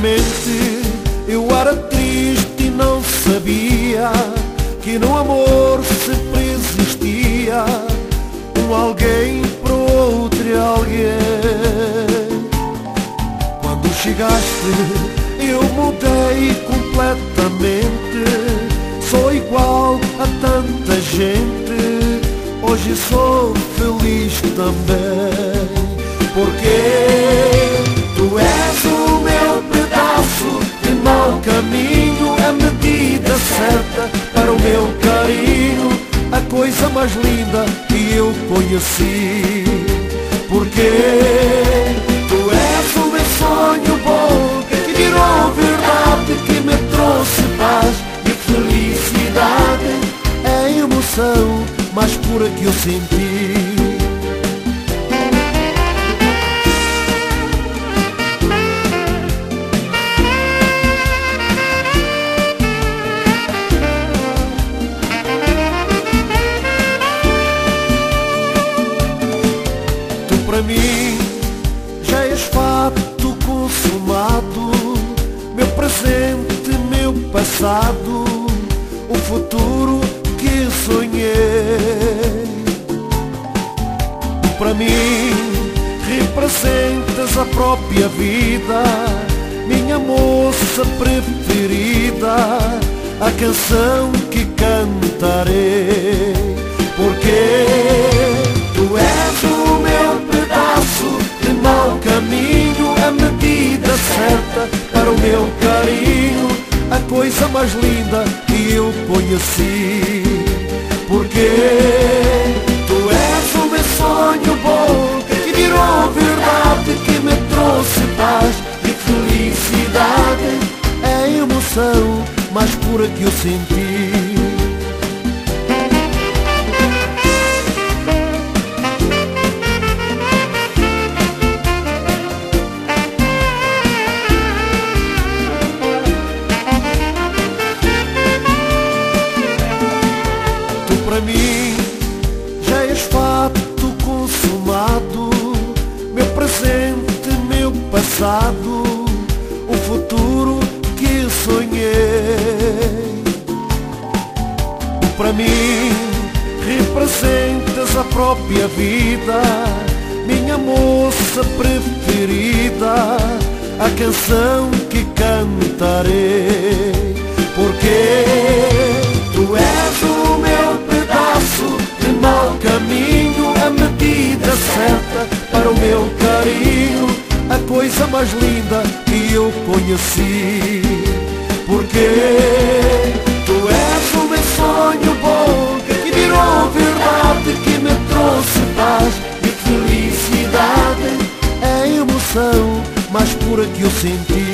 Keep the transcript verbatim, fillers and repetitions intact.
Antigamente eu era triste e não sabia que no amor sempre existia um alguém para outro alguém. Quando chegaste eu mudei completamente, sou igual a tanta gente, hoje sou feliz também. Porque tu és o meu pedaço de mau caminho, a medida certa para o meu carinho, a coisa mais linda que eu conheci. Porque tu és o meu sonho bom que virou verdade, que me trouxe paz e felicidade, é a emoção mais pura que eu senti. Para mim já és fato consumado, meu presente, meu passado, o futuro que sonhei. Para mim representas a própria vida, minha moça preferida, a canção que cantarei. Porque tu és o meu de mau caminho, a medida certa para o meu carinho, a coisa mais linda que eu conheci. Porque tu és o meu sonho bom que virou verdade, que me trouxe paz e felicidade, é a emoção mais pura que eu senti. Para mim já és fato consumado, meu presente, meu passado, o futuro que sonhei. Para mim representas a própria vida, minha moça preferida, a canção que cantarei. Porque tu és o meu de mau caminho, a medida certa para o meu carinho, a coisa mais linda que eu conheci. Porque tu és o meu sonho bom que virou verdade, que me trouxe paz e felicidade, é a emoção mais pura que eu senti.